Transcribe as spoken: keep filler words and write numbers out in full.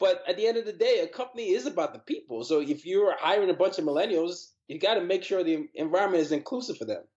but at the end of the day, a company is about the people. So if you're hiring a bunch of millennials, you got to make sure the environment is inclusive for them.